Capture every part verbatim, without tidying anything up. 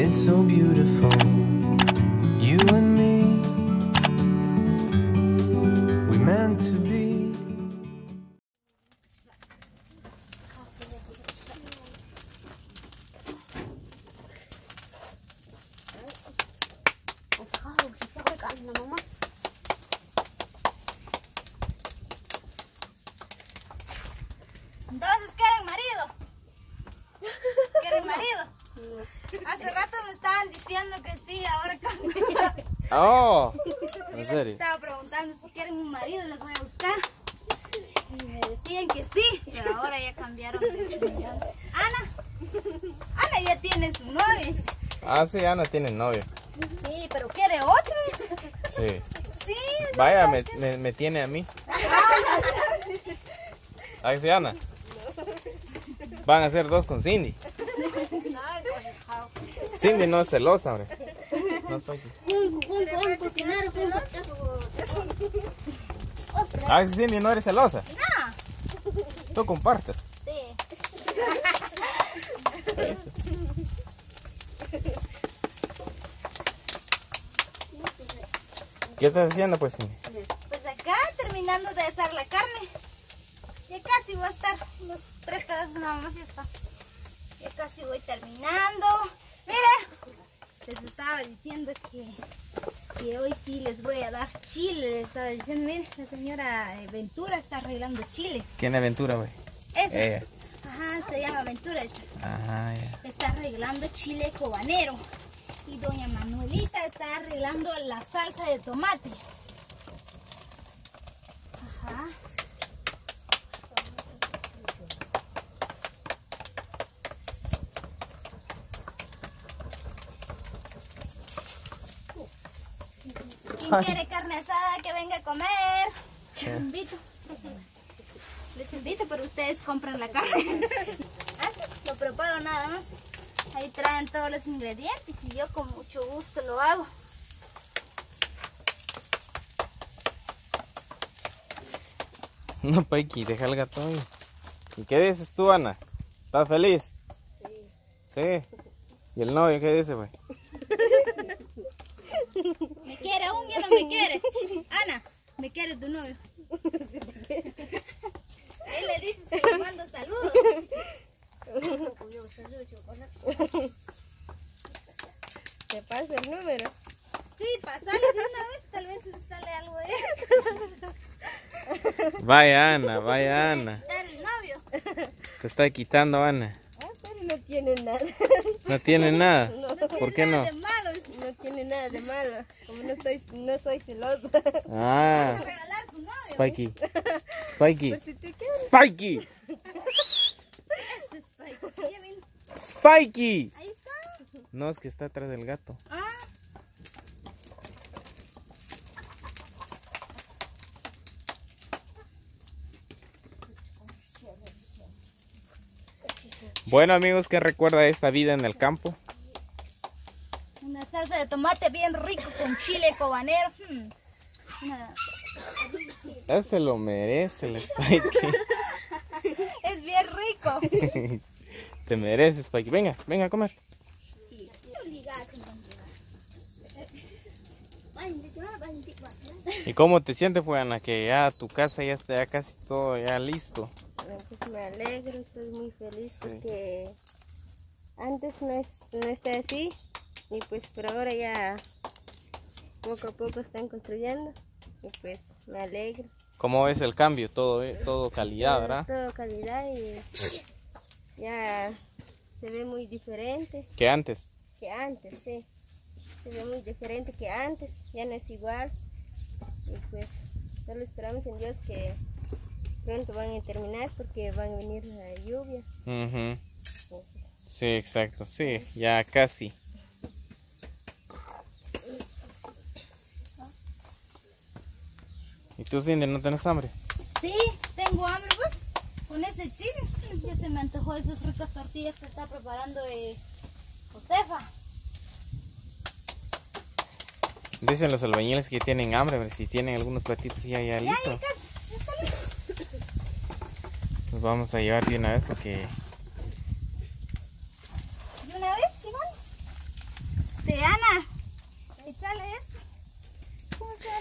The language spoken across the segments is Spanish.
It's so beautiful, you and me, we meant to be. Entonces, ¿quieren marido? ¿Quieren marido? Hace rato me estaban diciendo que sí, ahora cambiaron. Oh, Yo ¿en les serio? estaba preguntando si quieren un marido, les voy a buscar. Y me decían que sí, pero ahora ya cambiaron de opinión. Ana, Ana ya tiene su novio. Ah, sí, Ana tiene novio. Sí, pero quiere otro. Sí. Sí. Vaya, me, me, me tiene a mí. ¿Ah, sí, Ana? Van a ser dos con Cindy. Cindy no es celosa, hombre. No es Spikey. Ah, sí, Cindy, no eres celosa. No. Tú compartes. Sí. ¿Qué estás haciendo, pues, Cindy? Pues acá terminando de asar la carne. Ya casi voy a estar, unos tres pedazos nada más y ya está. Ya casi voy terminando. Mire, les estaba diciendo que, que hoy sí les voy a dar chile. Les estaba diciendo, mire, la señora Ventura está arreglando chile. ¿Quién es Ventura, güey? Esa. Ella. Ajá, se llama Ventura esa. Ajá, ya. Está arreglando chile cobanero. Y doña Manuelita está arreglando la salsa de tomate. Ajá. ¿Quién quiere carne asada que venga a comer? Les invito. Les invito, pero ustedes compran la carne. Así, lo preparo nada más. Ahí traen todos los ingredientes y yo con mucho gusto lo hago. No, Paiki, deja el gato ahí. ¿Y qué dices tú, Ana? ¿Estás feliz? Sí. Sí. ¿Y el novio qué dice, güey? ¿Me quiere aún? ¿Ya no me quiere? Ana, ¿me quiere tu novio? Él le dice que le mando saludos. ¿Te pasa el número? Sí, pasale de una vez, tal vez le sale algo de él. Vaya, Ana, vaya, Ana. Dar el novio. Te está quitando, Ana. Ah, pero no tiene nada. ¿No tiene nada? No ¿Por tiene qué nada no? de malo. Es- No tiene nada de malo. Como no soy, no soy celosa. Vas Ah, a regalar tu novio. Spikey. Spikey. Por si tú quieres. Spikey. Ese es Spike. Sí, ya vino. Spikey. Ahí está. No, es que está atrás del gato. Ah. Bueno, amigos, ¿qué recuerda de esta vida en el campo? Una salsa de tomate bien rico con chile cobanero. Hmm. Una- Eso se lo merece el Spikey. Es bien rico. Te mereces, Spikey. Venga, venga a comer. ¿Y cómo te sientes, pues, Ana? Que ya tu casa ya está ya casi todo ya listo. Bueno, pues me alegro, estoy muy feliz porque antes no, es, no está así. Y pues por ahora ya poco a poco están construyendo. Y pues me alegro. ¿Cómo es el cambio? Todo, eh, todo calidad, ¿verdad? Todo calidad y ya se ve muy diferente Que antes. que antes, sí. Se ve muy diferente que antes, ya no es igual. Y pues solo esperamos en Dios que pronto van a terminar porque van a venir la lluvia. Ujú. Pues, Sí, exacto, sí, ya casi. ¿Y tú, Cindy, no tienes hambre? Sí, tengo hambre, pues. Con ese chile. Ya se me antojó esas ricas tortillas que está preparando eh, Josefa. Dicen los albañiles que tienen hambre, pero si tienen algunos platitos ya, ya Ya, ya listos. casi. Ya está listo. Los vamos a llevar de una vez porque ¿De una vez, Iván?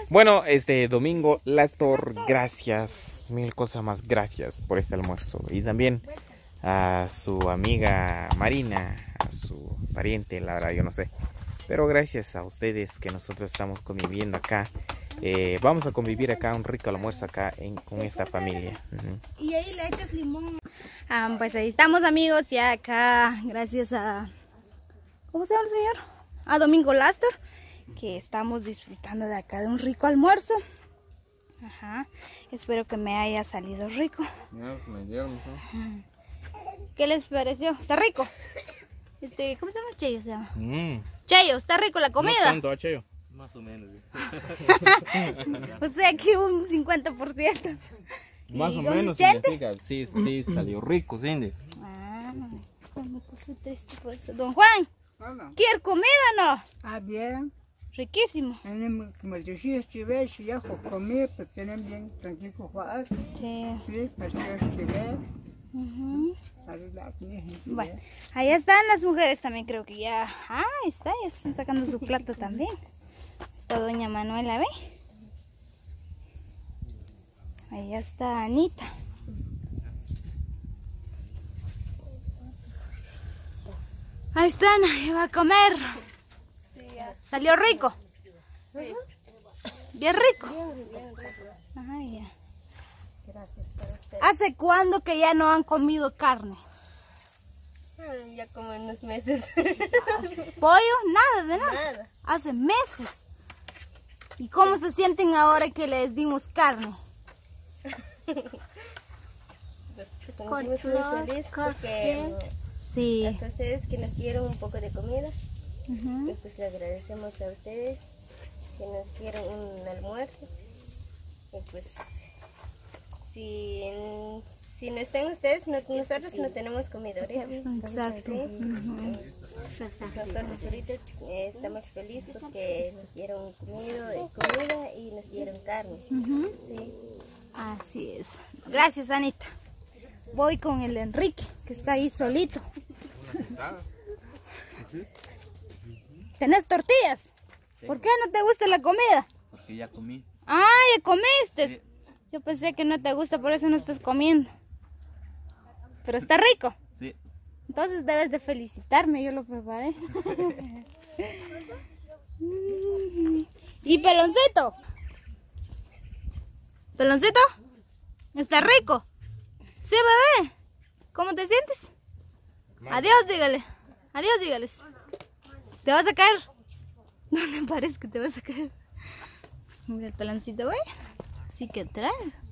Bueno, este Domingo Lastor, gracias, mil cosas más, gracias por este almuerzo. Y también a su amiga Marina, a su pariente, la verdad yo no sé. Pero gracias a ustedes que nosotros estamos conviviendo acá. Eh, vamos a convivir acá, un rico almuerzo acá en, con esta familia. Uh-huh. Y ahí le echas limón. Ah, pues ahí estamos, amigos, ya acá, gracias a... ¿Cómo se llama el señor? A Domingo Lastor, que estamos disfrutando de acá de un rico almuerzo. Ajá. Espero que me haya salido rico. ¿Qué les pareció? ¿Está rico? Este, ¿cómo se llama? Cheyo se llama. Mm. Cheyo, ¿está rico la comida? No tanto, Cheyo. Más o menos. O sea que un cincuenta por ciento. Más ¿Y o don menos Vicente? significa. Sí, sí, salió rico, Cindy. Ah, me puse triste por eso. Don Juan, Hola. ¿quiere comida o no? Ah, bien. Riquísimo. Tenemos, como decía, estiver, si ya comer, pues tenemos bien tranquilo jugar. Sí. Sí, pues yo estiver. Ujú. Arreglar, sí. Bueno, ahí están las mujeres también, creo que ya. Ah, ahí está, ya están sacando su plato también. Está doña Manuela, ¿ve? Ahí está Anita. Ahí están, ya va a comer. ¿Salió rico? Bien rico. Ay, ya. ¿Hace cuándo que ya no han comido carne? Ay, ya como en unos meses. ¿Pollo? Nada, de nada. Nada. Hace meses. ¿Y cómo se sienten ahora que les dimos carne? Nos sentimos muy felices porque Sí. hasta ustedes que nos dieron un poco de comida, Ujú. pues, pues le agradecemos a ustedes que nos dieron un almuerzo. Y pues si, si no están ustedes, no- nosotros no tenemos comida ahorita. Exacto. Sí. Ujú. Pues nosotros ahorita eh, estamos felices porque nos dieron comida, comida y nos dieron carne. Ujú. Sí. Así es. Gracias, Anita. Voy con el Enrique, que está ahí solito. ¿Tenés tortillas? ¿Por qué no te gusta la comida? Porque ya comí. Ah, ya comiste. Yo pensé que no te gusta, por eso no estás comiendo. Pero está rico. Sí. Entonces debes de felicitarme, yo lo preparé. ¿Y Peloncito? ¿Peloncito? ¿Está rico? Sí, bebé. ¿Cómo te sientes? Adiós, dígale. Adiós, dígales. ¿Te vas a caer? No me parece que te vas a caer. Mira el Peloncito, ¿ve? Sí que trae.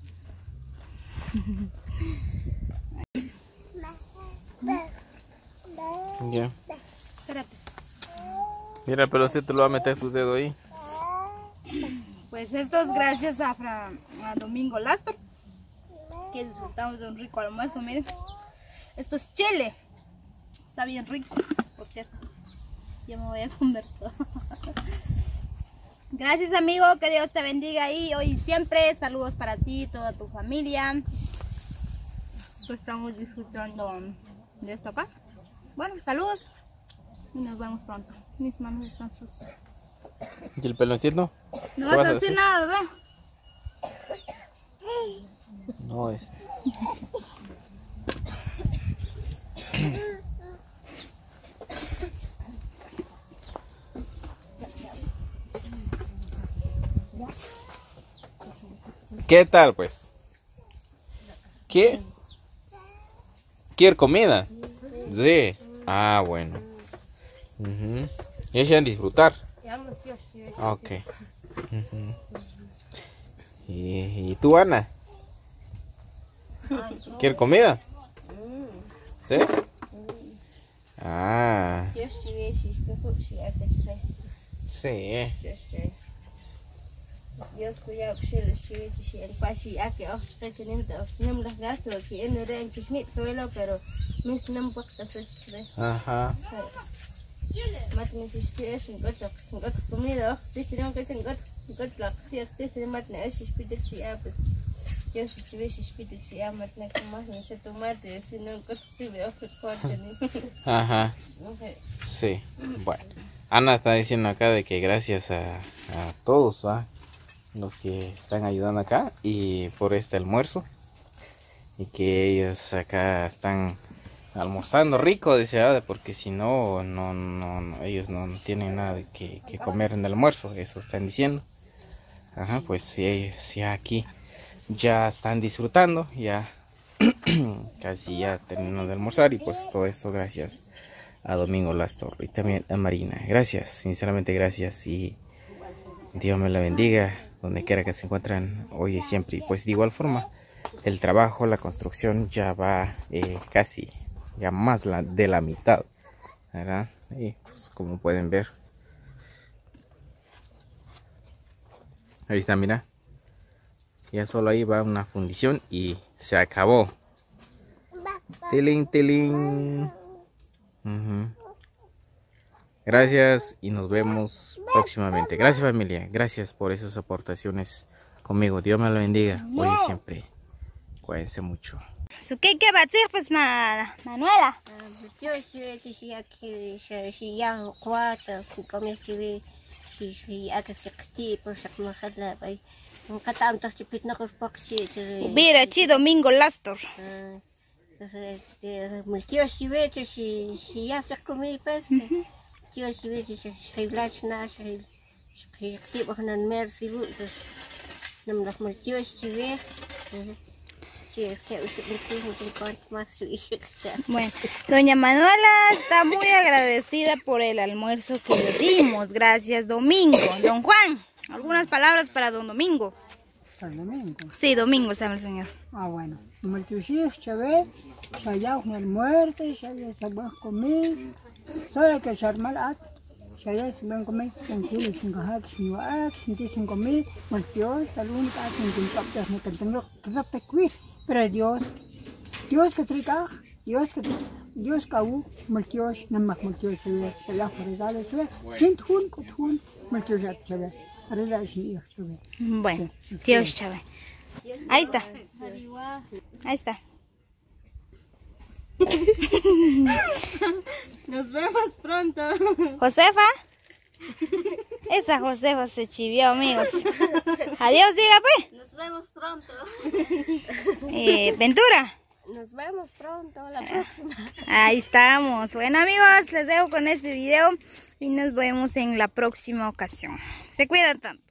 Ya. Espérate. Mira, pero si te lo va a meter su dedo ahí. Pues esto es gracias a, Fra- a Domingo Lastor, que disfrutamos de un rico almuerzo, miren. Esto es chile. Está bien rico, por cierto. Yo me voy a comer todo. Gracias, amigo, que Dios te bendiga ahí hoy y siempre. Saludos para ti y toda tu familia. Estamos disfrutando de esto acá. Bueno, saludos y nos vemos pronto. Mis manos están sucias. ¿Y el peloncito? No ¿Qué vas vas a a decir decir? nada, bebé. No es. ¿Qué tal, pues? ¿Qué? ¿Quiere comida? Sí. Ah, bueno. Ujú. ¿Ya se van a disfrutar? Ok. Ujú. ¿Y, y tú, Ana? ¿Quieres comida? ¿Sí? Ah, sí. Dios cuidado que se les chive si el pashi aquí auch sprechen nimmt auf nimm das gasto que en der en kisnit toelo pero mis nem pak das chive Ajá. mat mis spies en got got comida dich nem que en got got la que dich mat ne es spielt si a pues Dios chive si spielt si a mat ne como no se tomate si no got chive auf fuerte ni Ajá. Sí. Bueno. Ana está diciendo acá de que gracias a, a todos, ¿va? los que están ayudando acá y por este almuerzo. Y que ellos acá están almorzando rico, dice, porque si no, no, no, no, ellos no tienen nada que, que comer en el almuerzo, eso están diciendo. Ajá, pues sí, ellos ya aquí ya están disfrutando, ya casi ya terminando de almorzar y pues todo esto gracias a Domingo Lastor y también a Marina. Gracias, sinceramente gracias y Dios me la bendiga donde quiera que se encuentren hoy y siempre. Y pues de igual forma el trabajo, la construcción ya va eh, casi, ya más la, de la mitad, ¿verdad? Y pues como pueden ver, ahí está, mira, ya solo ahí va una fundición y se acabó. Tilín, tilín. Uh-huh. Gracias y nos vemos próximamente. Gracias, familia, gracias por esas aportaciones conmigo. Dios me lo bendiga hoy y siempre. Cuídense mucho. ¿Su qué qué va a decir, pues, ma, Manuela? Yo sí, sí, sí, aquí, sí, ya cuatro, cinco mil, sí, sí, sí, aquí se quitó, pues, se me jala, pues, nunca tanto, se pide, no, pues, porque sí, sí. Mira, chi Domingo Lastor. Entonces, el tío sí ve, sí, sí, ya se comió, pues, tío sí ve, sí, sí, sí, blas, nada, sí, sí, sí, pues, no, mer, sí, pues, no, no, el tío sí ve, bueno, doña Manuela está muy agradecida por el almuerzo que le dimos. Gracias, Domingo. Don Juan, algunas palabras para don Domingo. ¿Para Domingo? Sí, Domingo, sabe el señor. Ah, bueno. Multiusis, se ve, se halla un almuerzo, se halla se va a comer. Solo que se arma la se halla se va a comer tranquilo, sin cajar, sin guac, sin ti, sin comer. Multios, la única, sin que impactas, no te tengo que darte cuid. Pero Dios, Dios que trica, Dios que Dios que u, multios, no más multios se ve, se la regalo se ve, sin tun, con tun, multios ya se ve, arregla sin se ve. Bueno, Dios chave. Ahí está. Ahí está. Nos vemos pronto. Josefa. Esa Josefa se chivió, amigos. Adiós, diga pues. Nos vemos pronto. Eh, Ventura. Nos vemos pronto, la próxima. Ahí estamos. Bueno, amigos, les dejo con este video y nos vemos en la próxima ocasión. Se cuidan tanto.